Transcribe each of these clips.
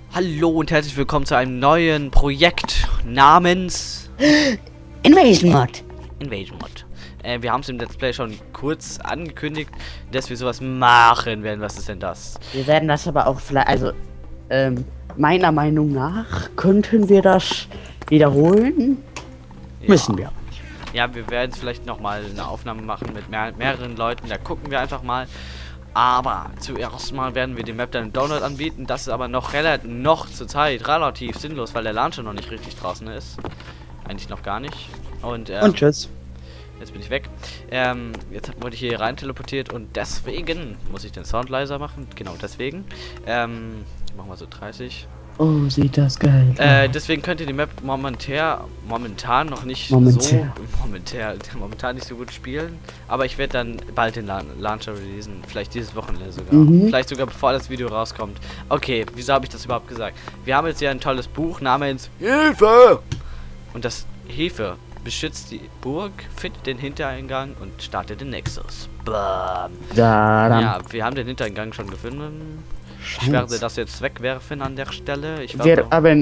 Hallo und herzlich willkommen zu einem neuen Projekt namens Invasion Mod. Invasion Mod. Wir haben es im Let's Play schon kurz angekündigt, dass wir sowas machen werden. Was ist denn das? Wir werden das aber auch vielleicht, also meiner Meinung nach könnten wir das wiederholen. Ja. Müssen wir. Ja, wir werden vielleicht nochmal eine Aufnahme machen mit mehreren Leuten. Da gucken wir einfach mal. Aber zuerst mal werden wir die Map dann im Download anbieten. Das ist aber noch zurzeit relativ sinnlos, weil der Launcher noch nicht richtig draußen ist. Eigentlich noch gar nicht. Und Tschüss. jetzt bin ich weg. Jetzt wurde ich hier rein teleportiert und deswegen muss ich den Sound leiser machen. Genau deswegen. Machen wir so 30. Oh, sieht das geil aus. Deswegen könnt ihr die Map momentan noch nicht Momentan nicht so gut spielen. Aber ich werde dann bald den Launcher releasen. Vielleicht dieses Wochenende sogar. Vielleicht sogar bevor das Video rauskommt. Okay, wieso habe ich das überhaupt gesagt? Wir haben jetzt hier ein tolles Buch namens Hilfe! Und das Hilfe beschützt die Burg, findet den Hintereingang und startet den Nexus. Bam. Ja, wir haben den Hintereingang schon gefunden. Ich werde das jetzt wegwerfen an der Stelle. Wir haben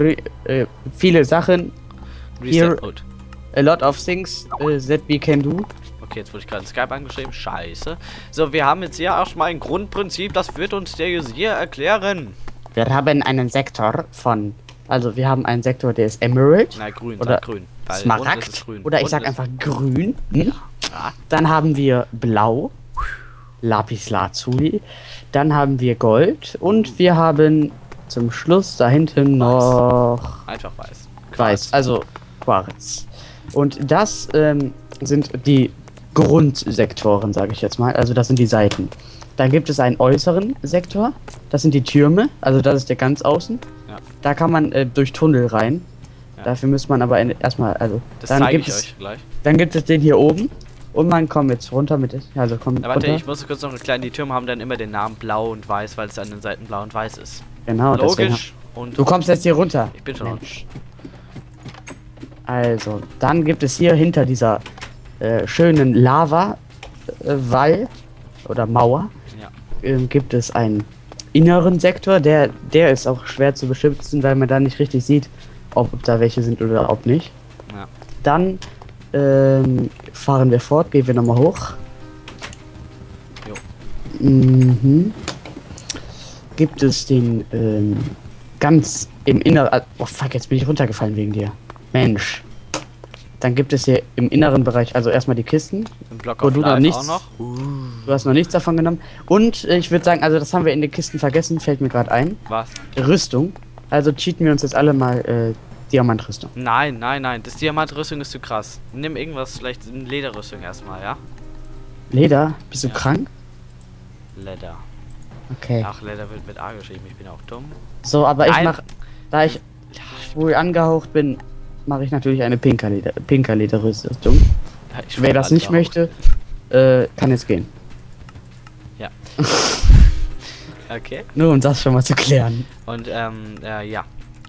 viele Sachen. Reset. A lot of things that we can do. Okay, jetzt wurde ich gerade in Skype angeschrieben. Scheiße. So, wir haben jetzt hier erstmal ein Grundprinzip. Das wird uns der User erklären. Wir haben einen Sektor von... Also wir haben einen Sektor, der ist Emerald. Na, grün, oder grün. Smaragd. Grün. Oder ich sag einfach grün. Ja. Dann haben wir blau. Lapis Lazuli. Dann haben wir Gold. Und wir haben zum Schluss da hinten noch... Einfach weiß. Weiß, also Quarz. Und das sind die Grundsektoren, sage ich jetzt mal. Also das sind die Seiten. Dann gibt es einen äußeren Sektor. Das sind die Türme. Also das ist der ganz außen. Ja. Da kann man durch Tunnel rein. Ja. Dafür muss man aber erstmal... Also, Das dann zeige gibt ich es, euch gleich. Dann gibt es den hier oben. Und man kommt jetzt runter mit... Also kommt Na, warte, runter. ich muss kurz noch erklären. Die Türme haben dann immer den Namen blau und weiß, weil es an den Seiten blau und weiß ist. Genau, Logisch. Und du kommst jetzt hier runter. ich bin schon unten. Also, dann gibt es hier hinter dieser schönen Lava-Wall oder Mauer Ja. gibt es einen inneren Sektor, der ist auch schwer zu beschützen, weil man da nicht richtig sieht, ob da welche sind oder ob nicht. Ja. Dann fahren wir fort, gehen wir nochmal hoch. Jo. Gibt es den ganz im Inneren... Oh fuck, jetzt bin ich runtergefallen wegen dir. Mensch. Dann gibt es hier im inneren Bereich, also erstmal die Kisten, Im Block wo of du noch Life nichts, auch noch. du hast noch nichts davon genommen. Und ich würde sagen, also das haben wir in den Kisten vergessen, fällt mir gerade ein. Was? Rüstung. Also cheaten wir uns jetzt alle mal Diamantrüstung. Nein, nein, nein. Das Diamantrüstung ist zu krass. Nimm irgendwas, vielleicht eine Lederrüstung erstmal, ja? Leder? Bist du Ja. krank? Leder. Okay. Ach, Leder wird mit A geschrieben. Ich bin auch dumm. So, aber Nein. da ich wohl angehaucht bin, mache ich natürlich eine pinker Lederrüstung. Ja, ich Wer das nicht angehaucht. möchte, kann jetzt gehen. Ja. Okay. Nur um das schon mal zu klären. Und, ja.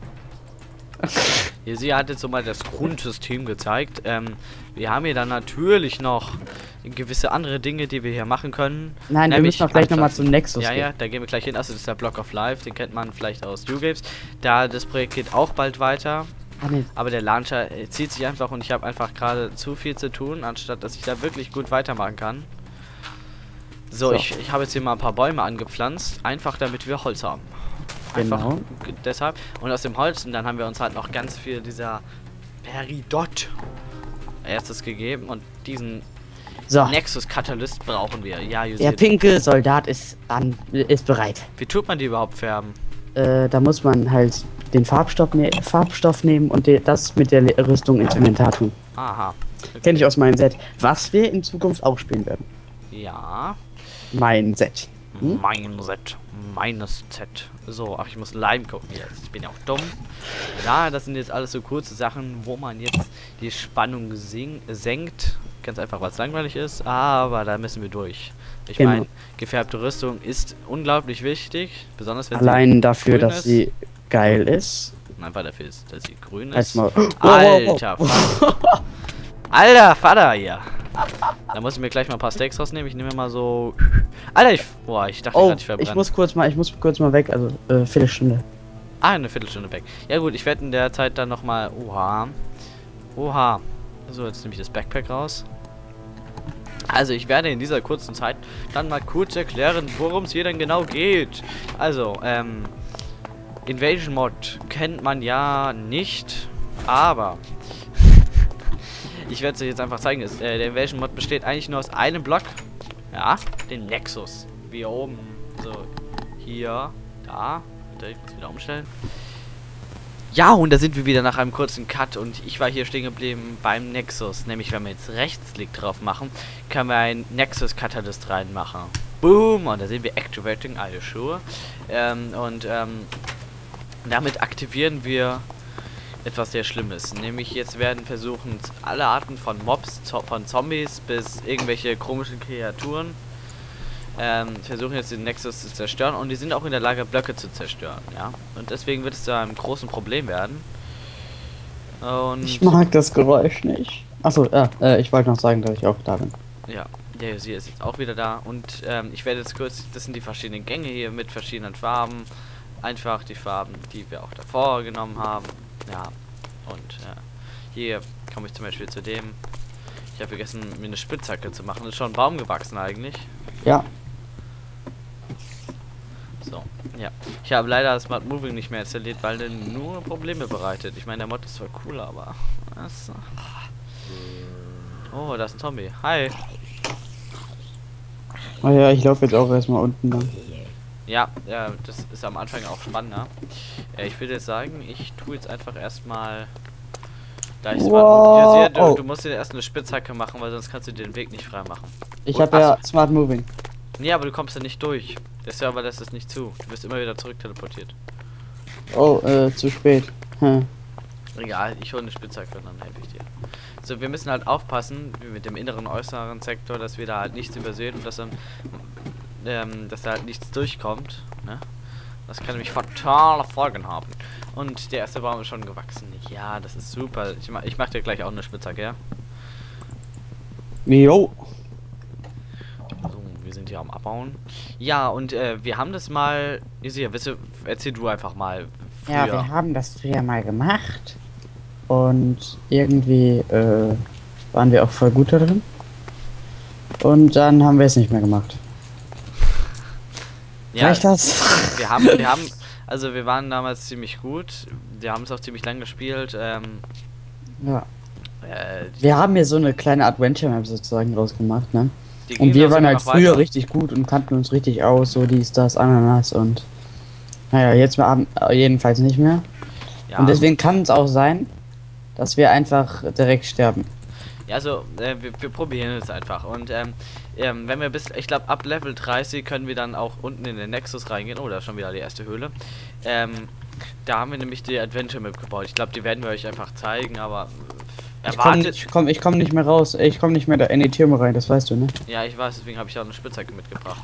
Sie hat jetzt so mal das Grundsystem gezeigt. Wir haben hier dann natürlich noch gewisse andere Dinge, die wir hier machen können. Nein, wir müssen auch gleich nochmal zum Nexus Ja, gehen. ja, da gehen wir gleich hin. Also das ist der Block of Life, den kennt man vielleicht aus YouGames. Das Projekt geht auch bald weiter. Ah, nee. Aber der Launcher zieht sich einfach und ich habe einfach gerade zu viel zu tun, anstatt dass ich da wirklich gut weitermachen kann. So. Ich habe jetzt hier mal ein paar Bäume angepflanzt, einfach damit wir Holz haben. Einfach Genau. deshalb. Und aus dem Holz, und dann haben wir uns halt noch ganz viel dieser Peridot erstes gegeben und diesen So, Nexus-Katalyst brauchen wir. Ja, der Jusiert. pinke Soldat ist bereit. Wie tut man die überhaupt färben? Da muss man halt den Farbstoff nehmen und das mit der Rüstung ins Inventar tun. Aha. Kenne ich aus meinem Set. Was wir in Zukunft auch spielen werden. Ja. Mein Set. Mein Set. Meines Z. So, ach, ich muss Lime gucken jetzt. Ich bin ja auch dumm. Ja, das sind jetzt alles so kurze Sachen, wo man jetzt die Spannung senkt. Ganz einfach, weil es langweilig ist, aber da müssen wir durch. Ich Genau. meine, gefärbte Rüstung ist unglaublich wichtig, besonders wenn Allein dafür, grün dass ist. sie geil ist. Einfach dafür ist, dass sie grün ist. Erstmal. Alter Vater. Alter Vater hier. Da muss ich mir gleich mal ein paar Steaks rausnehmen. Ich nehme mir mal so... Alter, ich dachte Oh, gerade, ich verbrenne. ich muss kurz mal weg, also Viertelstunde. Ah, eine Viertelstunde weg. Ja gut, ich werde in der Zeit dann nochmal... Oha. Oha. So, jetzt nehme ich das Backpack raus. Also, ich werde in dieser kurzen Zeit dann mal kurz erklären, worum es hier denn genau geht. Also, Invasion Mod kennt man ja nicht, aber ich werde es euch jetzt einfach zeigen. Der Invasion Mod besteht eigentlich nur aus einem Block. Ja, den Nexus. Wie hier oben. So, hier, da. Ich muss wieder umstellen. Ja, und da sind wir wieder nach einem kurzen Cut und ich war hier stehen geblieben beim Nexus. Nämlich, wenn wir jetzt Rechtsklick drauf machen, können wir einen Nexus-Catalyst reinmachen. Boom! Und da sehen wir Activating, are you sure? Damit aktivieren wir etwas sehr Schlimmes. Nämlich jetzt werden versuchen, alle Arten von Mobs, von Zombies bis irgendwelche komischen Kreaturen, versuchen jetzt den Nexus zu zerstören und die sind auch in der Lage, Blöcke zu zerstören, ja. Und deswegen wird es zu einem großen Problem werden. Und ich mag das Geräusch nicht. Achso, ich wollte noch sagen, dass ich auch da bin. Ja, der sie ist jetzt auch wieder da und ich werde jetzt kurz, das sind die verschiedenen Gänge hier mit verschiedenen Farben. Einfach die Farben, die wir auch davor genommen haben. Ja, und hier komme ich zum Beispiel zu dem. Ich habe vergessen, mir eine Spitzhacke zu machen. Das ist schon ein Baum gewachsen eigentlich. Ja. So, ja. Ich habe leider das Smart Moving nicht mehr installiert, weil der nur Probleme bereitet. Ich meine, der Mod ist zwar cool, aber... Was? Oh, da ist ein Zombie. Hi. Oh ja, ich laufe jetzt auch erstmal unten lang. Ja, das ist am Anfang auch spannender. Ich würde jetzt sagen, ich tue jetzt einfach erstmal... Da ich Smart Moving... Du musst dir erst eine Spitzhacke machen, weil sonst kannst du den Weg nicht frei machen. Ich habe ja Smart Moving. Nee, aber du kommst ja nicht durch. Der Server lässt es nicht zu. Du wirst immer wieder zurück teleportiert. Oh, zu spät. Egal, ich hole eine Spitzhacke und dann helfe ich dir. So, wir müssen halt aufpassen, wie mit dem inneren äußeren Sektor, dass wir da halt nichts übersehen und dass dann dass da halt nichts durchkommt. Ne? Das kann nämlich fatale Folgen haben. Und der erste Baum ist schon gewachsen. Ja, das ist super. Ich mach dir gleich auch eine Spitzhacke, ja? Jo. So, wir sind hier am Abbauen. Ja, und wir haben das mal... Isia, erzähl du einfach mal. Früher. Ja, wir haben das früher mal gemacht. Und irgendwie waren wir auch voll gut da drin. Und dann haben wir es nicht mehr gemacht. Ja, reicht das? Wir haben, also wir waren damals ziemlich gut. Wir haben es auch ziemlich lang gespielt. Ja. Wir haben hier so eine kleine Adventure Map sozusagen rausgemacht, ne? Und wir waren halt früher richtig gut und kannten uns richtig aus, so dies, das, Ananas und... Naja, jetzt jedenfalls nicht mehr. Ja. Und deswegen kann es auch sein, dass wir einfach direkt sterben. Ja, also, wir probieren es einfach. Und, wenn wir ich glaube, ab Level 30 können wir dann auch unten in den Nexus reingehen. Oh, da ist schon wieder die erste Höhle. Da haben wir nämlich die Adventure Map gebaut. Ich glaube, die werden wir euch einfach zeigen, aber... Ich komm nicht mehr raus. Ich komme nicht mehr da in die Türme rein, das weißt du, ne? Ja, ich weiß, deswegen habe ich auch eine Spitzhacke mitgebracht.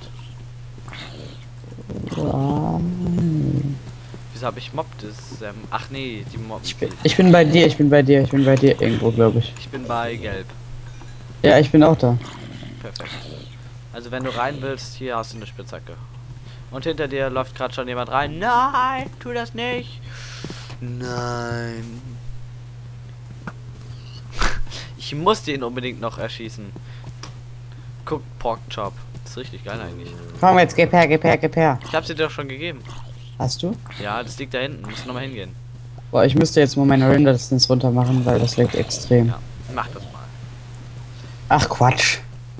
Wieso habe ich Mob? Das, ach nee, die Mob... Ich bin bei dir irgendwo, glaube ich. Ich bin bei Gelb. Ja, ich bin auch da. Perfekt. Also wenn du rein willst, hier hast du eine Spitzhacke. Und hinter dir läuft gerade schon jemand rein. Nein, tu das nicht. Nein. Ich musste ihn unbedingt noch erschießen. Guck, Pork Chop. Das ist richtig geil eigentlich. Komm jetzt, gib her. Ich hab's dir doch schon gegeben. Hast du? Ja, das liegt da hinten. Musst nochmal hingehen. Boah, ich müsste jetzt mal meine Render Distance runter machen, weil das leckt extrem. Ja, mach das mal. Ach, Quatsch.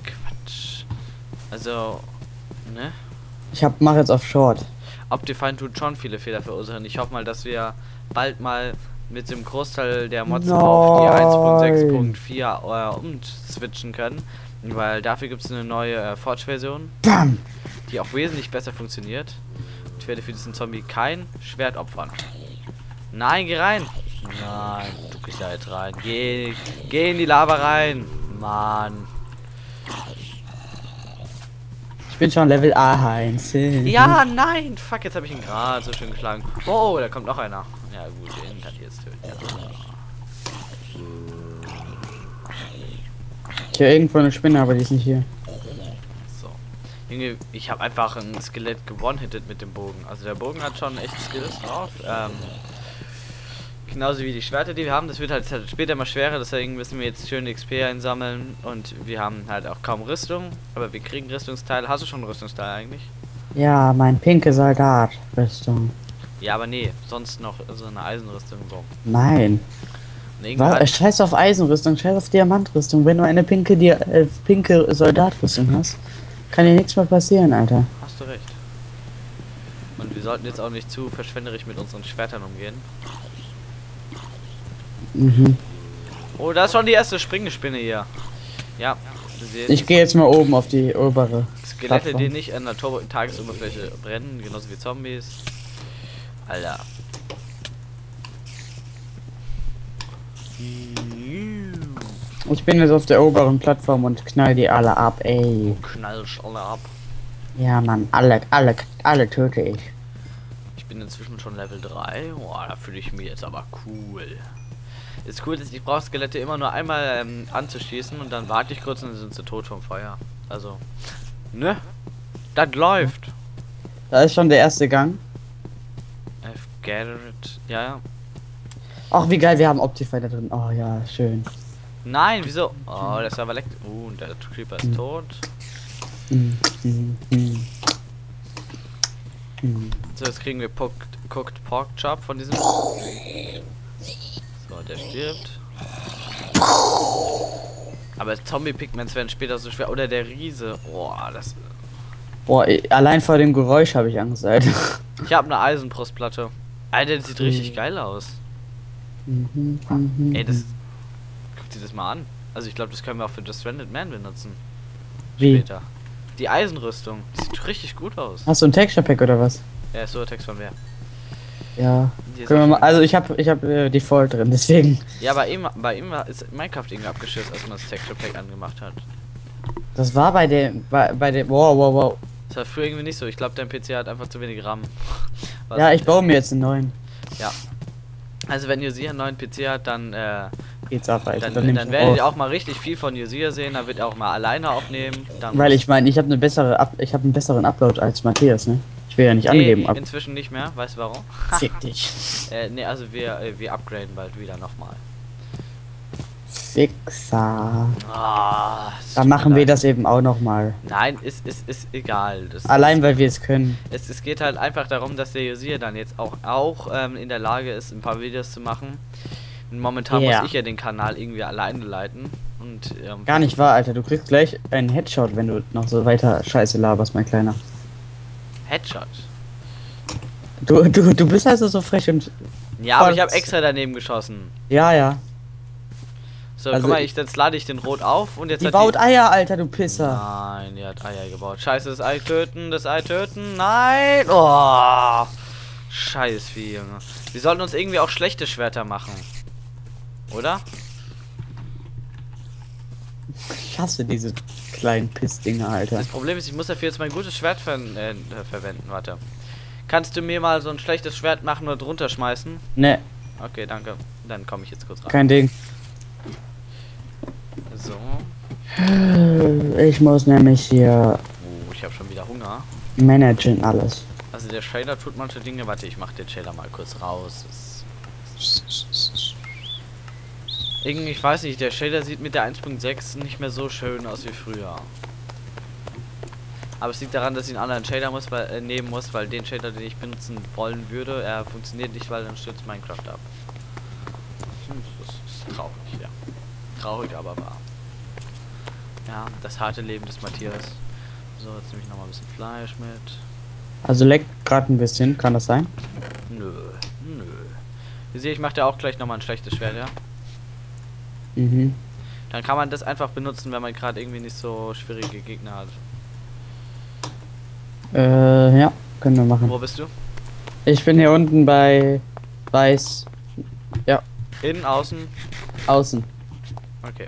Also, ne? Mach jetzt auf Short. Optifine tut schon viele Fehler verursachen. Ich hoffe mal, dass wir bald mal mit dem Großteil der Mods auf die 1.6.4 umswitchen können. Weil dafür gibt es eine neue Forge-Version, die auch wesentlich besser funktioniert. Ich werde für diesen Zombie kein Schwert opfern. Nein, geh rein! Nein, du gehst da jetzt rein. Geh in die Lava rein! Mann. Ich bin schon Level A1. Ja, nein! Fuck, jetzt habe ich ihn gerade so schön geschlagen. Oh, da kommt noch einer. Ja gut, den kann ich jetzt töten. Ja. Ich höre irgendwo eine Spinne, aber die ist nicht hier. So. Junge, ich habe einfach ein Skelett gewone-hitted mit dem Bogen. Also der Bogen hat schon echt Skills drauf. Genauso wie die Schwerter, die wir haben. Das wird halt später mal schwerer, deswegen müssen wir jetzt schön XP einsammeln. Und wir haben halt auch kaum Rüstung. Aber wir kriegen Rüstungsteile. Hast du schon einen Rüstungsteil eigentlich? Ja, mein pinke Soldat Rüstung. Ja, aber nee, sonst noch so eine Eisenrüstung so. Nein. Was? Scheiß auf Eisenrüstung, scheiß auf Diamantrüstung. Wenn du eine pinke Soldatrüstung hast, kann dir nichts mehr passieren, Alter. Hast du recht. Und wir sollten jetzt auch nicht zu verschwenderisch mit unseren Schwertern umgehen. Mhm. Oh, da ist schon die erste Springespinne hier. Ja. Ich gehe jetzt mal oben auf die obere. Skelette, Plattform, die nicht an der Tagesoberfläche brennen, genauso wie Zombies. Alter. Ich bin jetzt auf der oberen Plattform und knall die alle ab, ey. Du knallst alle ab. Ja, Mann, alle töte ich. Ich bin inzwischen schon Level 3. Boah, da fühle ich mich jetzt aber cool. Ist cool, dass ich brauche Skelette immer nur einmal anzuschießen und dann warte ich kurz und dann sind sie tot vom Feuer. Also, ne? Das läuft. Da ist schon der erste Gang. I've gathered. Ja, ja. Ach, wie geil, wir haben Optify da drin. Oh ja, schön. Nein, wieso? Oh, der Server leckt. Und der Creeper ist tot. So, jetzt kriegen wir Cooked Pork Chop von diesem. So, der stirbt. Aber Zombie-Pigments werden später so schwer. Oder der Riese. Boah, das. Boah, allein vor dem Geräusch habe ich Angst, Alter. Ich habe eine Eisenbrustplatte. Alter, das sieht richtig geil aus. Ey, das. Guck dir das mal an. Also ich glaube, das können wir auch für The Stranded Man benutzen. Wie? Später. Die Eisenrüstung. Die sieht richtig gut aus. Hast du ein Texture Pack oder was? Ja, ist so ein Text von mir. Ja. Können wir mal, also ich hab Default drin, deswegen. Ja, bei ihm ist Minecraft irgendwie abgeschützt, als man das Texture Pack angemacht hat. Das war bei dem. Wow. Das war früher irgendwie nicht so. Ich glaube, dein PC hat einfach zu wenig RAM. Ja, ich baue mir jetzt einen neuen. Ja. Also wenn Josia einen neuen PC hat, dann geht's ab, Alter. Dann werdet ihr auch mal richtig viel von Josia sehen, dann wird er auch mal alleine aufnehmen. Dann weil ich meine, ich habe einen besseren Upload als Matthias, ne? Ich will ja nicht angeben. Inzwischen nicht mehr, weißt du warum? Fick dich. Ne, also wir upgraden bald wieder nochmal. Fixer. Ah, dann machen wir das eben auch nochmal. Nein, ist egal. Allein weil wir es können. Es geht halt einfach darum, dass der Josia dann jetzt auch in der Lage ist, ein paar Videos zu machen. Und momentan muss ich ja den Kanal irgendwie alleine leiten. Und, gar nicht wahr, Alter. Du kriegst gleich einen Headshot, wenn du noch so weiter Scheiße laberst, mein Kleiner. Headshot? Du bist also so frech und... Ja, aber ich habe extra daneben geschossen. Ja. So, also guck mal, jetzt lade ich den Rot auf und jetzt die baut Eier, Alter, du Pisser. Nein, die hat Eier gebaut. Scheiße, das Ei töten. Nein! Oh! Scheiß Vieh, Junge. Wir sollten uns irgendwie auch schlechte Schwerter machen. Oder? Ich hasse diese kleinen Pissdinger, Alter. Das Problem ist, ich muss dafür jetzt mein gutes Schwert verwenden. Warte. Kannst du mir mal so ein schlechtes Schwert machen oder drunter schmeißen? Ne. Okay, danke. Dann komme ich jetzt kurz rein. Kein Ding. So. Ich muss nämlich hier... Oh, ich habe schon wieder Hunger. Managen alles. Also der Shader tut manche Dinge. Warte, ich mache den Shader mal kurz raus. Irgendwie, ich weiß nicht, der Shader sieht mit der 1.6 nicht mehr so schön aus wie früher. Aber es liegt daran, dass ich einen anderen Shader nehmen muss, weil den Shader, den ich benutzen wollen würde, er funktioniert nicht, weil dann stürzt Minecraft ab. Das ist traurig, ja. Traurig, aber wahr. Ja, das harte Leben des Matthias. So, jetzt nehme ich noch mal ein bisschen Fleisch mit. Also leckt gerade ein bisschen, kann das sein? Nö. Ihr seht, ich mache da auch gleich noch mal ein schlechtes Schwert, ja? Mhm. Dann kann man das einfach benutzen, wenn man gerade irgendwie nicht so schwierige Gegner hat. Ja, können wir machen. Wo bist du? Ich bin hier unten bei Weiß. Ja. Innen, außen? Außen. Okay.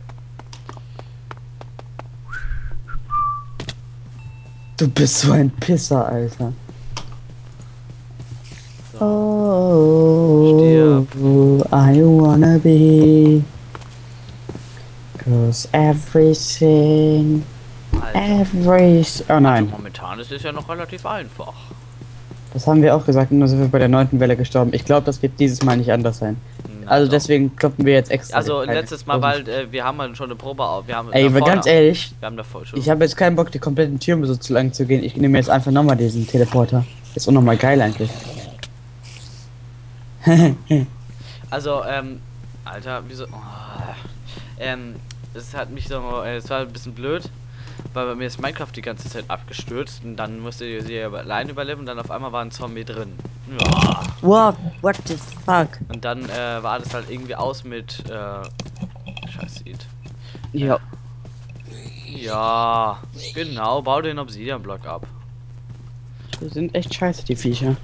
Du bist so ein Pisser, Alter. So. Oh, I wanna be. Cause everything Oh nein. Also momentan ist es ja noch relativ einfach. Das haben wir auch gesagt, nur sind wir bei der 9. Welle gestorben. Ich glaube, das wird dieses Mal nicht anders sein. Na Also doch. deswegen kloppen wir jetzt extra. Also letztes Mal, weil wir haben halt schon eine Probe auf. Wir haben Ey, aber ganz ehrlich, wir haben davor schon. ich habe jetzt keinen Bock, die kompletten Türme so zu lang zu gehen. Ich nehme jetzt einfach nochmal diesen Teleporter. Ist auch nochmal geil eigentlich. Also, Alter, wieso. Oh, es hat mich so. Es war ein bisschen blöd, weil bei mir ist Minecraft die ganze Zeit abgestürzt und dann musste sie allein überleben und dann auf einmal war ein Zombie drin. Ja. What the fuck? Und dann war das halt irgendwie aus mit. Scheiß Seed. Ja. Ja, genau, bau den Obsidian-Block ab. Die sind echt scheiße, die Viecher.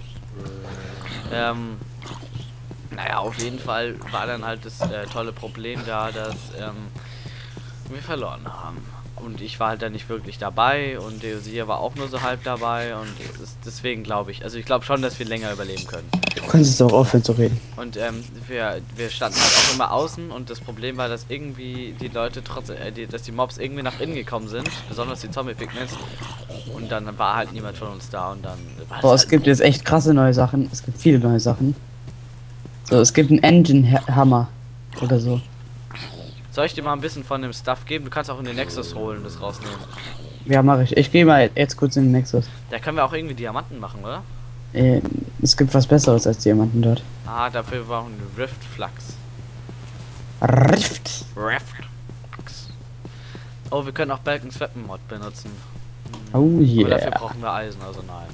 Naja, auf jeden Fall war dann halt das tolle Problem da, dass wir verloren haben. Und ich war halt dann nicht wirklich dabei und der Josia war auch nur so halb dabei und deswegen glaube ich, also ich glaube schon, dass wir länger überleben können. Du kannst jetzt auch aufhören zu reden. Und wir standen halt auch immer außen und das Problem war, dass irgendwie die Leute trotzdem, dass die Mobs irgendwie nach innen gekommen sind, besonders die Zombie-Pigments. Und dann war halt niemand von uns da und dann war Boah, halt es gibt jetzt echt krasse neue Sachen. Es gibt viele neue Sachen. So, es gibt einen Engine-Hammer oder so. Soll ich dir mal ein bisschen von dem Stuff geben? Du kannst auch in den Nexus holen und das rausnehmen. Ja, mache ich. Ich gehe mal jetzt kurz in den Nexus. Da können wir auch irgendwie Diamanten machen, oder? Es gibt was Besseres als Diamanten dort. Ah, dafür brauchen wir Rift Flux. Rift. Flux. Oh, wir können auch Balkans Weapon Mod benutzen. Oh Aber dafür yeah. brauchen wir Eisen, also nein.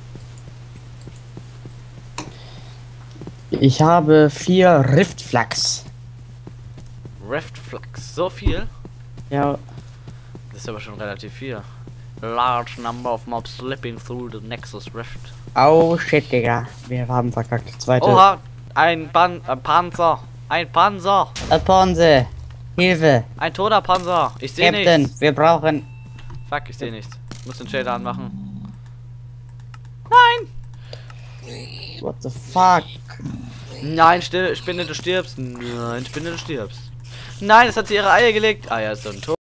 Ich habe 4 Riftflux. Rift Flux, so viel? Ja, Das ist aber schon relativ viel. Large number of mobs slipping through the Nexus Rift. oh shit, Digga. Wir haben verkackt. Zweite. Oha, ein Panzer. Ein Panzer. Ponze. Hilfe. Ein toter Panzer. Ich sehe Captain, nichts. wir brauchen... Fuck, ich sehe nichts. Ich muss den Shader anmachen. Nein! What the fuck? Nein, Spinne, du stirbst. Nein, Spinne, du stirbst. Nein, es hat sie ihre Eier gelegt. Ah ja, ist so ein Tor.